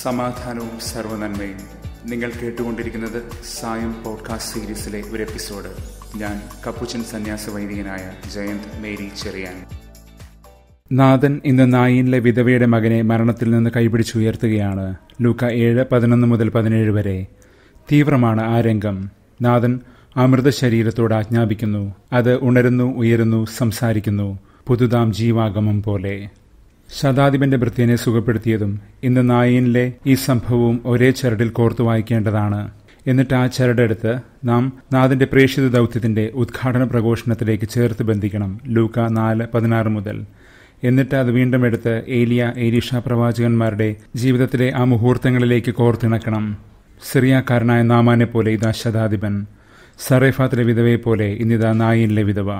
സമാധാനവും സർവ്വനന്മയും. നിങ്ങൾ കേട്ടുകൊണ്ടിരിക്കുന്നത് സായം പോഡ്കാസ്റ്റ് സീരീസിലെ ഒരു എപ്പിസോഡ്. ഞാൻ കപ്പുച്ചൻ സന്യാസ വൈദികനായ ജയന്ത് മേരി ചെറിയാൻ. നാഥൻ ഇന്ന് നായിനിലെ വിധവയുടെ മകനെ മരണത്തിൽ നിന്ന് കൈപിടിച്ചുയർത്തുകയാണ്. ലൂക്ക 7:11-17 വരെ. തീവ്രമാണ് ആ രംഗം. നാഥൻ അമൃത ശരീരത്തോട് ആജ്ഞാപിക്കുന്നു. അത് ഉണരുന്നു, ഉയരുന്നു, സംസാരിക്കുന്നു, പുതുതാം ജീവാഗമം പോലെ. ശതാധിപന്റെ ഭൃത്യനെ സുഖപ്പെടുത്തിയതും ഇന്ന് നായിനിലെ ഈ സംഭവവും ഒരേ ചരടിൽ കോർത്തു വായിക്കേണ്ടതാണ്. എന്നിട്ട് ആ ചരടെടുത്ത് നാം നാഥന്റെ പ്രേക്ഷിത ദൗത്യത്തിന്റെ ഉദ്ഘാടന പ്രഘോഷണത്തിലേക്ക് ചേർത്ത് ബന്ധിക്കണം. ലൂക്ക 4:16 മുതൽ. എന്നിട്ട് അത് വീണ്ടും എടുത്ത് ഏലീഷ പ്രവാചകന്മാരുടെ ജീവിതത്തിലെ ആ മുഹൂർത്തങ്ങളിലേക്ക് കോർത്തിണക്കണം. സിറിയാക്കാരനായ നാമാനെ പോലെ ഇതാ ശതാധിപൻ, സറേഫാത്തിലെ വിധവയെ പോലെ ഇന്നിതാ നായിനിലെ വിധവ.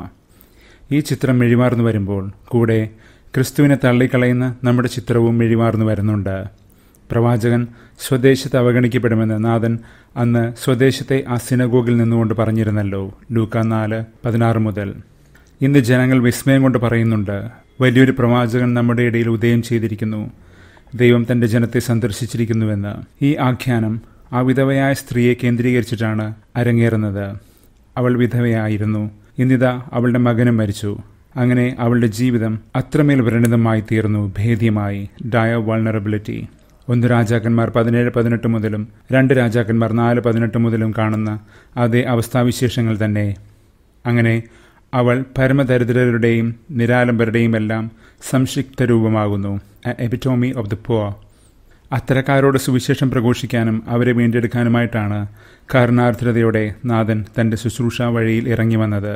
ഈ ചിത്രം മെഴിമാർന്നു വരുമ്പോൾ കൂടെ ക്രിസ്തുവിനെ തള്ളിക്കളയുന്ന നമ്മുടെ ചിത്രവും മെഴിമാർന്നു വരുന്നുണ്ട്. പ്രവാചകൻ സ്വദേശത്ത് അവഗണിക്കപ്പെടുമെന്ന് നാഥൻ അന്ന് സ്വദേശത്തെ ആ സിനഗോഗിൽ നിന്നുകൊണ്ട് പറഞ്ഞിരുന്നല്ലോ. ലൂക്ക 4:16 മുതൽ. ഇന്ന് ജനങ്ങൾ വിസ്മയം കൊണ്ട് പറയുന്നുണ്ട്, വലിയൊരു പ്രവാചകൻ നമ്മുടെ ഇടയിൽ ഉദയം ചെയ്തിരിക്കുന്നു, ദൈവം തന്റെ ജനത്തെ സന്ദർശിച്ചിരിക്കുന്നുവെന്ന്. ഈ ആഖ്യാനം ആ വിധവയായ സ്ത്രീയെ കേന്ദ്രീകരിച്ചിട്ടാണ് അരങ്ങേറുന്നത്. അവൾ വിധവയായിരുന്നു. ഇന്നിതാ അവളുടെ മകനും മരിച്ചു. അങ്ങനെ അവളുടെ ജീവിതം അത്രമേൽ വ്രണിതമായി തീർന്നു, ഭേദ്യമായി. Dyer vulnerability. 1 രാജാക്കന്മാർ 17-18 മുതലും 2 രാജാക്കന്മാർ 4-18 മുതലും കാണുന്ന അതേ അവസ്ഥാവിശേഷങ്ങൾ തന്നെ. അങ്ങനെ അവൾ പരമദരിദ്രരുടെയും നിരാലംബരുടെയും എല്ലാം സംക്ഷിപ്ത രൂപമാകുന്നു. Epitome of the poor. അത്തരക്കാരോട് സുവിശേഷം പ്രഘോഷിക്കാനും അവരെ വീണ്ടെടുക്കാനുമായിട്ടാണ് കരുണാർദ്രതയോടെ നാഥൻ തന്റെ ശുശ്രൂഷ വഴിയിൽ ഇറങ്ങി വന്നത്.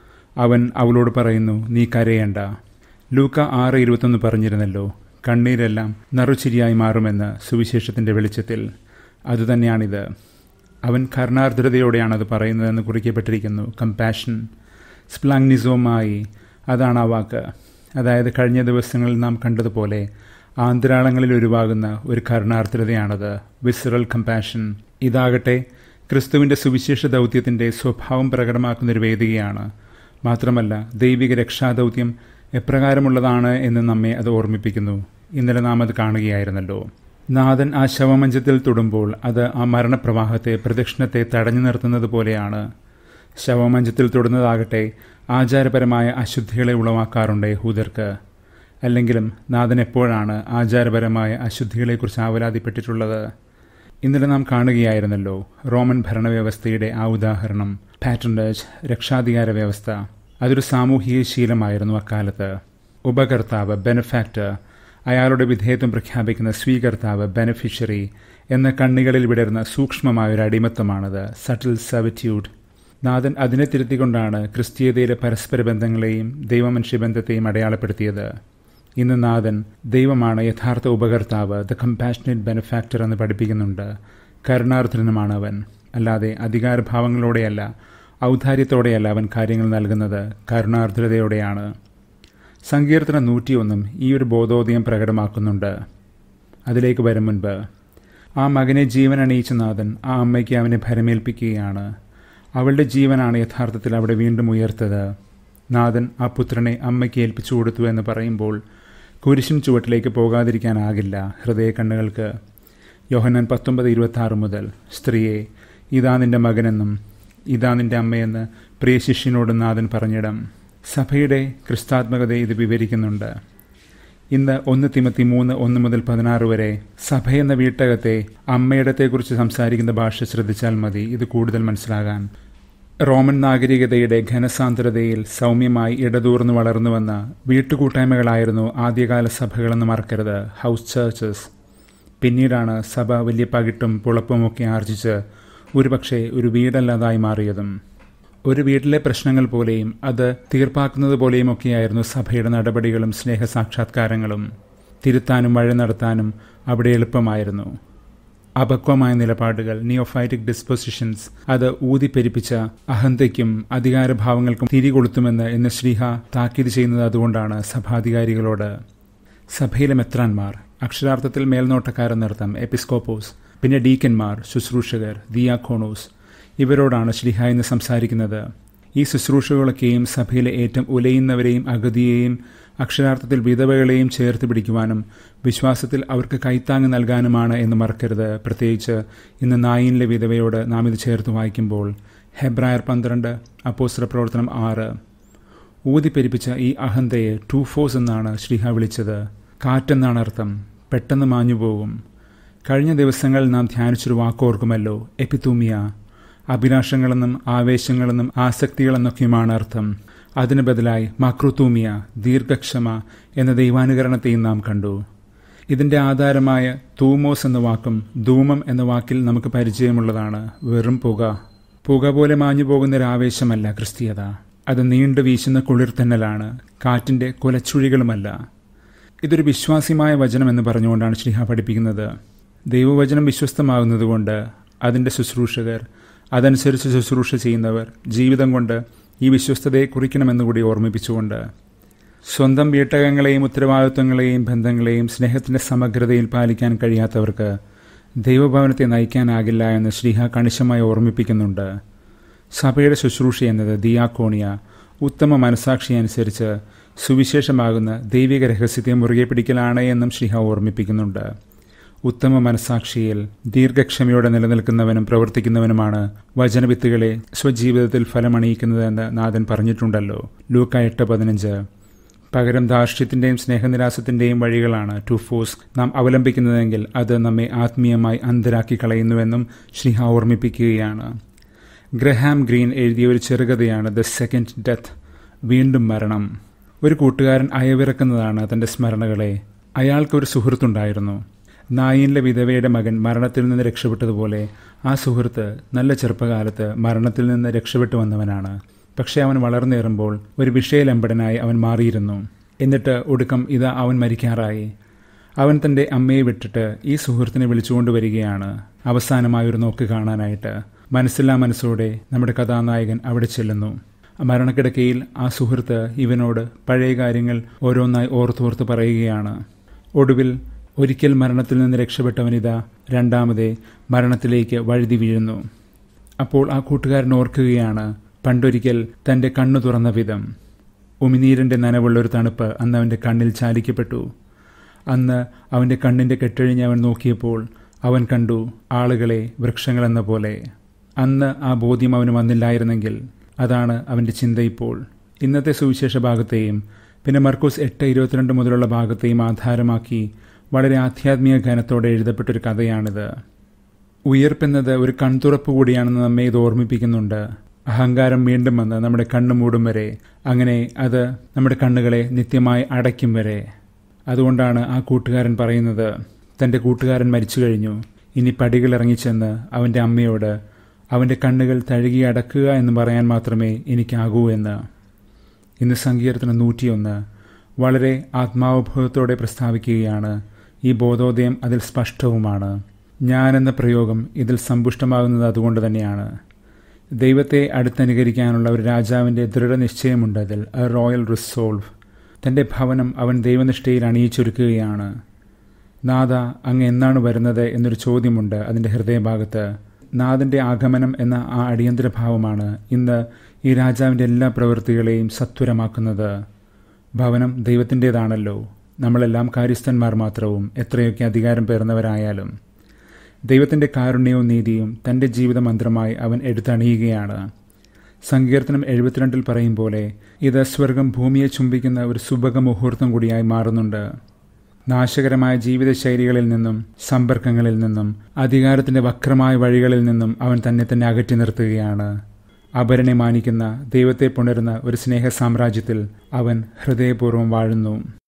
അവൻ അവളോട് പറയുന്നു, നീ കരയേണ്ട. ലൂക്ക 6:21 പറഞ്ഞിരുന്നല്ലോ, കണ്ണീരെല്ലാം നറുചിരിയായി മാറുമെന്ന് സുവിശേഷത്തിന്റെ വെളിച്ചത്തിൽ. അതുതന്നെയാണിത്. അവൻ കരുണാർദ്രതയോടെയാണത് പറയുന്നതെന്ന് കുറിക്കപ്പെട്ടിരിക്കുന്നു. കമ്പാഷൻ, സ്പ്ലാങ്നിസോമായി, അതാണ് ആ വാക്ക്. അതായത് കഴിഞ്ഞ ദിവസങ്ങളിൽ നാം കണ്ടതുപോലെ ആന്തരാളങ്ങളിൽ ഉരുവാകുന്ന ഒരു കരുണാർദ്രതയാണത്. Visceral compassion. ഇതാകട്ടെ ക്രിസ്തുവിന്റെ സുവിശേഷ ദൗത്യത്തിന്റെ സ്വഭാവം പ്രകടമാക്കുന്നൊരു വേദികയാണ്. മാത്രമല്ല ദൈവിക രക്ഷാദൗത്യം എപ്രകാരമുള്ളതാണ് എന്ന് നമ്മെ അത് ഓർമ്മിപ്പിക്കുന്നു. ഇന്നലെ നാം അത് കാണുകയായിരുന്നല്ലോ. നാഥൻ ആ ശവമഞ്ചത്തിൽ തൊടുമ്പോൾ അത് ആ മരണപ്രവാഹത്തെ, പ്രദക്ഷിണത്തെ തടഞ്ഞു നിർത്തുന്നത് പോലെയാണ്. ശവമഞ്ചത്തിൽ തൊടുന്നതാകട്ടെ ആചാരപരമായ അശുദ്ധികളെ ഉളവാക്കാറുണ്ട് യഹൂദർക്ക്. അല്ലെങ്കിലും നാഥൻ എപ്പോഴാണ് ആചാരപരമായ അശുദ്ധികളെക്കുറിച്ച് ആവലാതിപ്പെട്ടിട്ടുള്ളത്? ഇന്നലെ നാം കാണുകയായിരുന്നല്ലോ റോമൻ ഭരണവ്യവസ്ഥയുടെ ആ ഉദാഹരണം. പാറ്റർനേജ്, രക്ഷാധികാര വ്യവസ്ഥ. അതൊരു സാമൂഹിക ശീലമായിരുന്നു അക്കാലത്ത്. ഉപകർത്താവ്, ബെനഫാക്ടർ, അയാളുടെ വിധേയത്വം പ്രഖ്യാപിക്കുന്ന സ്വീകർത്താവ്, ബെനഫിഷ്യറി എന്ന കണ്ണികളിൽ വിടരുന്ന സൂക്ഷ്മമായൊരു അടിമത്തമാണത്. Subtle servitude. നാഥൻ അതിനെ തിരുത്തിക്കൊണ്ടാണ് ക്രിസ്തീയതയിലെ പരസ്പര ബന്ധങ്ങളെയും ദൈവമനുഷ്യ ബന്ധത്തെയും അടയാളപ്പെടുത്തിയത്. ഇന്ന് നാഥൻ ദൈവമാണ് യഥാർത്ഥ ഉപകർത്താവ്, ദ കമ്പാഷനേറ്റ് ബെനഫാക്ടർ എന്ന് പഠിപ്പിക്കുന്നുണ്ട്. കരുണാർദ്രനുമാണ് അവൻ. അല്ലാതെ അധികാരഭാവങ്ങളോടെയല്ല, ഔദാര്യത്തോടെയല്ല അവൻ കാര്യങ്ങൾ നൽകുന്നത്, കരുണാർദ്രതയോടെയാണ്. സങ്കീർത്തനം 101 ഈ ഒരു ബോധോദയം പ്രകടമാക്കുന്നുണ്ട്. അതിലേക്ക് വരും മുൻപ് ആ മകനെ ജീവൻ അണിയിച്ച നാഥൻ ആ അമ്മയ്ക്ക് അവനെ ഭരമേൽപ്പിക്കുകയാണ്. അവളുടെ ജീവനാണ് യഥാർത്ഥത്തിൽ അവിടെ വീണ്ടും ഉയർത്തത്. നാഥൻ ആ പുത്രനെ അമ്മയ്ക്ക് ഏൽപ്പിച്ചു കൊടുത്തു എന്ന് പറയുമ്പോൾ കുരിശിൻ ചുവട്ടിലേക്ക് പോകാതിരിക്കാനാകില്ല ഹൃദയ കണ്ണുകൾക്ക്. യോഹന്നാൻ 19:26 മുതൽ. സ്ത്രീയെ, ഇതാ നിന്റെ മകനെന്നും ഇതാ നിന്റെ അമ്മയെന്ന് പ്രിയ ശിഷ്യനോട് നാഥൻ പറഞ്ഞിടം. സഭയുടെ ക്രിസ്താത്മകതയെ ഇത് വിവരിക്കുന്നുണ്ട്. ഇന്ന് 1 തിമോത്തി 3:1-16 വരെ സഭയെന്ന വീട്ടകത്തെ അമ്മയിടത്തെക്കുറിച്ച് സംസാരിക്കുന്ന ഭാഷ ശ്രദ്ധിച്ചാൽ മതി ഇത് കൂടുതൽ മനസ്സിലാകാൻ. റോമൻ നാഗരികതയുടെ ഘനസാന്ദ്രതയിൽ സൗമ്യമായി ഇടതൂർന്നു വളർന്നുവന്ന വീട്ടുകൂട്ടായ്മകളായിരുന്നു ആദ്യകാല സഭകളെന്ന് മറക്കരുത്, ഹൗസ് ചർച്ചസ്. പിന്നീടാണ് സഭ വലിയ പകിട്ടും പുളപ്പുമൊക്കെ ആർജിച്ച് ഒരുപക്ഷെ ഒരു വീടല്ലാതായി മാറിയതും. ഒരു വീട്ടിലെ പ്രശ്നങ്ങൾ പോലെയും അത് തീർപ്പാക്കുന്നത് പോലെയുമൊക്കെയായിരുന്നു സഭയുടെ നടപടികളും സ്നേഹസാക്ഷാത്കാരങ്ങളും. തിരുത്താനും വഴി നടത്താനും അവിടെ എളുപ്പമായിരുന്നു. അപക്വമായ നിലപാടുകൾ, നിയോഫൈറ്റിക് ഡിസ്പൊസിഷൻസ്, അത് ഊതിപ്പെരിപ്പിച്ച അഹന്തയ്ക്കും അധികാരഭാവങ്ങൾക്കും തിരികൊളുത്തുമെന്ന് എന്ന് ശ്രീഹ താക്കീത് ചെയ്യുന്നത് അതുകൊണ്ടാണ് സഭാധികാരികളോട്. സഭയിലെ മെത്രാന്മാർ, അക്ഷരാർത്ഥത്തിൽ മേൽനോട്ടക്കാരെന്നർത്ഥം, എപ്പിസ്കോപ്പോസ്, പിന്നെ ഡീക്കന്മാർ, ശുശ്രൂഷകർ, ദിയാക്കോണോസ്, ഇവരോടാണ് ശ്ലീഹ ഇന്ന് സംസാരിക്കുന്നത്. ഈ ശുശ്രൂഷകളൊക്കെയും സഭയിലെ ഏറ്റവും ഉലയുന്നവരെയും അഗതിയെയും അക്ഷരാർത്ഥത്തിൽ വിധവകളെയും ചേർത്ത് പിടിക്കുവാനും വിശ്വാസത്തിൽ അവർക്ക് കൈത്താങ്ങ് നൽകാനുമാണ് എന്ന് മറക്കരുത്. പ്രത്യേകിച്ച് ഇന്ന് നായിനിലെ വിധവയോട് നാം ഇത് ചേർത്ത് വായിക്കുമ്പോൾ. ഹെബ്രായർ 12, അപ്പോസ്തല പ്രവർത്തനം 6. ഊതിപ്പെരിപ്പിച്ച ഈ അഹന്തയെ ടൂഫോസ് എന്നാണ് ശ്ലീഹ വിളിച്ചത്. കാറ്റെന്നാണ് അർത്ഥം. പെട്ടെന്ന് മാഞ്ഞുപോകും. കഴിഞ്ഞ ദിവസങ്ങളിൽ നാം ധ്യാനിച്ചൊരു വാക്കോർക്കുമല്ലോ, എപിത്തൂമിയ. അഭിലാഷങ്ങളെന്നും ആവേശങ്ങളെന്നും ആസക്തികളെന്നൊക്കെയുമാണ് അർത്ഥം. അതിന് ബദലായി മക്രുത്തൂമിയ, ദീർഘക്ഷമ എന്ന ദൈവാനുകരണത്തെയും നാം കണ്ടു. ഇതിൻ്റെ ആധാരമായ തൂമോസ് എന്ന വാക്കും ധൂമം എന്ന വാക്കിൽ നമുക്ക് പരിചയമുള്ളതാണ്. വെറും പുക പോലെ മാഞ്ഞു പോകുന്നൊരാവേശമല്ല ക്രിസ്തീയത. അത് നീണ്ടു വീശുന്ന കുളിർത്തന്നലാണ്, കാറ്റിൻ്റെ കുലച്ചുഴികളുമല്ല. ഇതൊരു വിശ്വാസിമായ വചനം എന്ന് പറഞ്ഞുകൊണ്ടാണ് ശ്ലീഹ പഠിപ്പിക്കുന്നത്. ദൈവവചനം വിശ്വസ്തമാകുന്നതുകൊണ്ട് അതിൻ്റെ ശുശ്രൂഷകർ, അതനുസരിച്ച് ശുശ്രൂഷ ചെയ്യുന്നവർ ജീവിതം കൊണ്ട് ഈ വിശ്വസ്തതയെ കുറിക്കണമെന്നുകൂടി ഓർമ്മിപ്പിച്ചുകൊണ്ട്, സ്വന്തം വീട്ടകങ്ങളെയും ഉത്തരവാദിത്വങ്ങളെയും ബന്ധങ്ങളെയും സ്നേഹത്തിൻ്റെ സമഗ്രതയിൽ പാലിക്കാൻ കഴിയാത്തവർക്ക് ദൈവഭവനത്തെ നയിക്കാനാകില്ല എന്ന് ശ്ലീഹ കണിശമായി ഓർമ്മിപ്പിക്കുന്നുണ്ട്. സഭയുടെ ശുശ്രൂഷ എന്നത് ദിയാക്കോണിയ, ഉത്തമ മനസാക്ഷി അനുസരിച്ച് സുവിശേഷമാകുന്ന ദൈവിക രഹസ്യത്തെ മുറുകെ പിടിക്കലാണ് എന്നും ശ്ലീഹ ഓർമ്മിപ്പിക്കുന്നുണ്ട്. ഉത്തമ മനസാക്ഷിയിൽ ദീർഘക്ഷമയോടെ നിലനിൽക്കുന്നവനും പ്രവർത്തിക്കുന്നവനുമാണ് വചനവിത്തുകളെ സ്വജീവിതത്തിൽ ഫലമണിയിക്കുന്നതെന്ന് നാഥൻ പറഞ്ഞിട്ടുണ്ടല്ലോ, ലൂക്ക 8:15. പകരം ധാർഷ്ട്യത്തിൻ്റെയും സ്നേഹനിരാസത്തിൻ്റെയും വഴികളാണ് ടൂഫോസ് നാം അവലംബിക്കുന്നതെങ്കിൽ അത് നമ്മെ ആത്മീയമായി അന്ധരാക്കി കളയുന്നുവെന്നും ശ്ലീഹ ഓർമ്മിപ്പിക്കുകയാണ്. ഗ്രഹാം ഗ്രീൻ എഴുതിയ ഒരു ചെറുകഥയാണ് ദ സെക്കൻഡ് ഡെത്ത്, വീണ്ടും മരണം. ഒരു കൂട്ടുകാരൻ അയവിറക്കുന്നതാണ് തൻ്റെ സ്മരണകളെ. അയാൾക്കൊരു സുഹൃത്തുണ്ടായിരുന്നു. നായിനിലെ വിധവയുടെ മകൻ മരണത്തിൽ നിന്ന് രക്ഷപ്പെട്ടതുപോലെ ആ സുഹൃത്ത് നല്ല ചെറുപ്പകാലത്ത് മരണത്തിൽ നിന്ന് രക്ഷപ്പെട്ടു വന്നവനാണ്. പക്ഷേ അവൻ വളർന്നേറുമ്പോൾ ഒരു വിഷയലമ്പടനായി അവൻ മാറിയിരുന്നു. എന്നിട്ട് ഒടുക്കം ഇതാ അവൻ മരിക്കാറായി. അവൻ തൻ്റെ അമ്മയെ വിട്ടിട്ട് ഈ സുഹൃത്തിനെ വിളിച്ചുകൊണ്ടുവരികയാണ് അവസാനമായൊരു നോക്ക് കാണാനായിട്ട്. മനസ്സില്ലാ മനസ്സോടെ നമ്മുടെ കഥാനായകൻ അവിടെ ചെല്ലുന്നു. മരണക്കിടക്കയിൽ ആ സുഹൃത്ത് ഇവനോട് പഴയ കാര്യങ്ങൾ ഓരോന്നായി ഓർത്തോർത്ത് പറയുകയാണ്. ഒടുവിൽ ഒരിക്കൽ മരണത്തിൽ നിന്ന് രക്ഷപ്പെട്ടവനിതാ രണ്ടാമതേ മരണത്തിലേക്ക് വഴുതി വീഴുന്നു. അപ്പോൾ ആ കൂട്ടുകാരൻ ഓർക്കുകയാണ് പണ്ടൊരിക്കൽ തൻ്റെ കണ്ണു തുറന്ന വിധം. ഉമിനീരിൻ്റെ നനവുള്ളൊരു തണുപ്പ് അന്ന് അവൻ്റെ കണ്ണിൽ ചാലിക്കപ്പെട്ടു. അന്ന് അവൻ്റെ കണ്ണിൻ്റെ കെട്ടഴിഞ്ഞ് അവൻ നോക്കിയപ്പോൾ അവൻ കണ്ടു ആളുകളെ വൃക്ഷങ്ങളെന്ന പോലെ. അന്ന് ആ ബോധ്യം അവന് വന്നില്ലായിരുന്നെങ്കിൽ. അതാണ് അവൻ്റെ ചിന്ത ഇപ്പോൾ. ഇന്നത്തെ സുവിശേഷ ഭാഗത്തെയും പിന്നെ മർക്കോസ് 8:22 മുതലുള്ള ഭാഗത്തെയും ആധാരമാക്കി വളരെ ആധ്യാത്മിക ഘനത്തോടെ എഴുതപ്പെട്ടൊരു കഥയാണിത്. ഉയർപ്പെന്നത് ഒരു കൺതുറപ്പ് കൂടിയാണെന്ന് നമ്മെ ഇത് ഓർമ്മിപ്പിക്കുന്നുണ്ട്. അഹങ്കാരം വീണ്ടും വന്ന് നമ്മുടെ കണ്ണ് മൂടും വരെ, അങ്ങനെ അത് നമ്മുടെ കണ്ണുകളെ നിത്യമായി അടയ്ക്കും വരെ. അതുകൊണ്ടാണ് ആ കൂട്ടുകാരൻ പറയുന്നത്, തൻ്റെ കൂട്ടുകാരൻ മരിച്ചു കഴിഞ്ഞു, ഇനി പടികളിറങ്ങിച്ചെന്ന് അവൻ്റെ അമ്മയോട് അവൻ്റെ കണ്ണുകൾ തഴുകി അടക്കുക എന്ന് പറയാൻ മാത്രമേ എനിക്കാകൂ എന്ന്. ഇന്ന് സങ്കീർത്തനം 101 വളരെ ആത്മാവബോധത്തോടെ പ്രസ്താവിക്കുകയാണ്. ഈ ബോധോദയം അതിൽ സ്പഷ്ടവുമാണ്. ഞാനെന്ന പ്രയോഗം ഇതിൽ സമ്പുഷ്ടമാകുന്നത് അതുകൊണ്ട് തന്നെയാണ്. ദൈവത്തെ അടുത്തനുകരിക്കാനുള്ള ഒരു രാജാവിൻ്റെ ദൃഢനിശ്ചയമുണ്ട് അതിൽ, എ റോയൽ റിസോൾവ്. തൻ്റെ ഭവനം അവൻ ദൈവനിഷ്ഠയിൽ അണിയിച്ചൊരുക്കുകയാണ്. നാഥ, അങ്ങ് എന്നാണ് വരുന്നത് എന്നൊരു ചോദ്യമുണ്ട് അതിൻ്റെ ഹൃദയഭാഗത്ത്. നാഥൻ്റെ ആഗമനം എന്ന ആ അടിയന്തര ഭാവമാണ് ഇന്ന് ഈ രാജാവിൻ്റെ എല്ലാ പ്രവൃത്തികളെയും സത്വരമാക്കുന്നത്. ഭവനം ദൈവത്തിൻ്റേതാണല്ലോ. നമ്മളെല്ലാം കാര്യസ്ഥന്മാർ മാത്രവും, എത്രയൊക്കെ അധികാരം പേർന്നവരായാലും. ദൈവത്തിൻ്റെ കാരുണ്യവും നീതിയും തൻ്റെ ജീവിത മന്ത്രമായി അവൻ എടുത്തണിയുകയാണ്. സങ്കീർത്തനം 72 പറയും പോലെ ഇത് സ്വർഗം ഭൂമിയെ ചുംബിക്കുന്ന ഒരു സുഭഗ മുഹൂർത്തം കൂടിയായി മാറുന്നുണ്ട്. നാശകരമായ ജീവിതശൈലികളിൽ നിന്നും സമ്പർക്കങ്ങളിൽ നിന്നും അധികാരത്തിൻ്റെ വക്രമായ വഴികളിൽ നിന്നും അവൻ തന്നെ അകറ്റി നിർത്തുകയാണ്. അപരനെ മാനിക്കുന്ന ദൈവത്തെ പുണരുന്ന ഒരു സ്നേഹ സാമ്രാജ്യത്തിൽ അവൻ ഹൃദയപൂർവ്വം വാഴുന്നു.